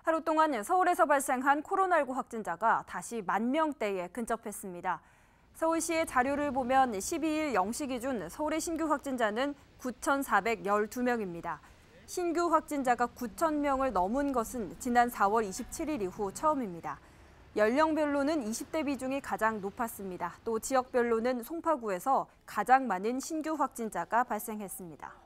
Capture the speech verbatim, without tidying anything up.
하루 동안 서울에서 발생한 코로나십구 확진자가 다시 만 명대에 근접했습니다. 서울시의 자료를 보면 십이 일 영 시 기준 서울의 신규 확진자는 구천사백십이 명입니다. 신규 확진자가 구천 명을 넘은 것은 지난 사월 이십칠 일 이후 처음입니다. 연령별로는 이십 대 비중이 가장 높았습니다. 또 지역별로는 송파구에서 가장 많은 신규 확진자가 발생했습니다.